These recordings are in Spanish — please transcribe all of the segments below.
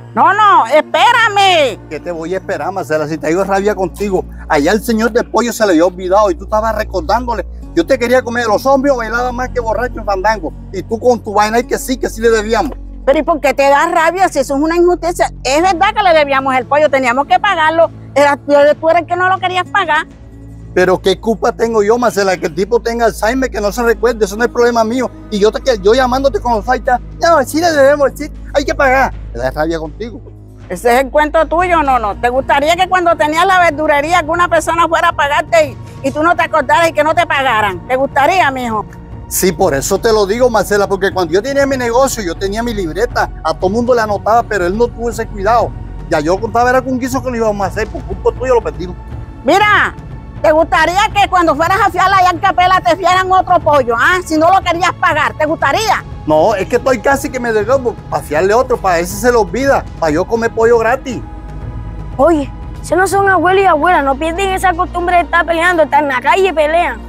No, no, espérame. ¿Qué te voy a esperar, Marcela? Si te digo rabia contigo. Allá el señor del pollo se le había olvidado y tú estabas recordándole. Yo te quería comer. Los hombres bailaban más que borracho en fandango. Y tú con tu vaina y que sí le debíamos. Pero ¿y por qué te da rabia si eso es una injusticia? Es verdad que le debíamos el pollo, teníamos que pagarlo. Tú eres el que no lo querías pagar. Pero qué culpa tengo yo, Marcela, que el tipo tenga Alzheimer, que no se recuerde, eso no es problema mío. Y yo llamándote con los faltas, no, sí le debemos, sí, hay que pagar. Me da rabia contigo. Ese es el cuento tuyo, no. ¿Te gustaría que cuando tenías la verdurería alguna persona fuera a pagarte y tú no te acordaras y que no te pagaran? ¿Te gustaría, mijo? Sí, por eso te lo digo, Marcela, porque cuando yo tenía mi negocio, yo tenía mi libreta, a todo mundo le anotaba, pero él no tuvo ese cuidado. Ya yo contaba, era con un guiso que no íbamos a hacer, por culpa tuya lo perdimos. Mira, ¿te gustaría que cuando fueras a fiarla allá en Capela te fiaran otro pollo, si no lo querías pagar? ¿Te gustaría? No, es que estoy casi que me debo para fiarle otro, para ver si se le olvida, para yo comer pollo gratis. Oye, si no son abuelos y abuelas, no pierden esa costumbre de estar peleando, estar en la calle y pelean.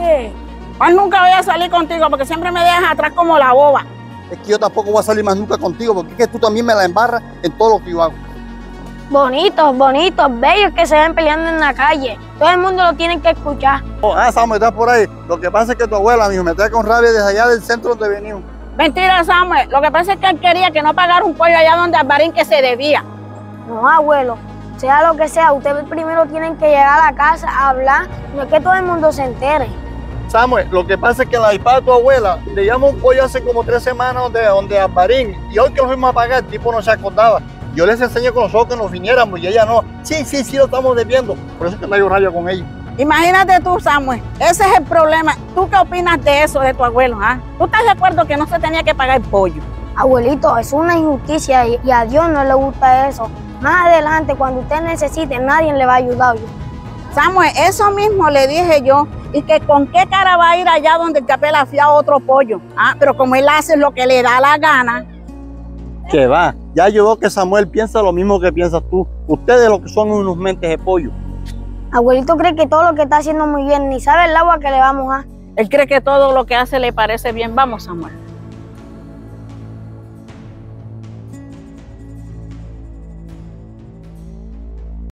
Pues nunca voy a salir contigo porque siempre me dejas atrás como la boba. Es que yo tampoco voy a salir más nunca contigo, porque es que tú también me la embarras en todo lo que yo hago. Bonitos, bellos que se ven peleando en la calle. Todo el mundo lo tiene que escuchar. Samuel, estás por ahí. Lo que pasa es que tu abuela, mijo, me trae con rabia desde allá del centro donde venimos. Mentira, Samuel. Lo que pasa es que él quería que no pagara un pollo allá donde Alvarín que se debía. No, abuelo. Sea lo que sea, ustedes primero tienen que llegar a la casa a hablar, no es que todo el mundo se entere. Samuel, lo que pasa es que la hija de tu abuela le llamó un pollo hace como 3 semanas donde Alvarín, y hoy que lo fuimos a pagar, el tipo no se acordaba. Yo les enseñé con nosotros que nos viniéramos y ella no. Sí, lo estamos debiendo. Por eso es que traigo rabia con ella. Imagínate tú, Samuel, ese es el problema. ¿Tú qué opinas de eso, de tu abuelo? ¿Tú estás de acuerdo que no se tenía que pagar el pollo? Abuelito, es una injusticia y a Dios no le gusta eso. Más adelante, cuando usted necesite, nadie le va a ayudar. Samuel, eso mismo le dije yo. Y que con qué cara va a ir allá donde el Capela fía otro pollo. Pero como él hace lo que le da la gana. Que va, ya yo veo que Samuel piensa lo mismo que piensas tú. Ustedes lo que son unos mentes de pollo. Abuelito cree que todo lo que está haciendo muy bien, ni sabe el agua que le vamos a. Él cree que todo lo que hace le parece bien. Vamos, Samuel.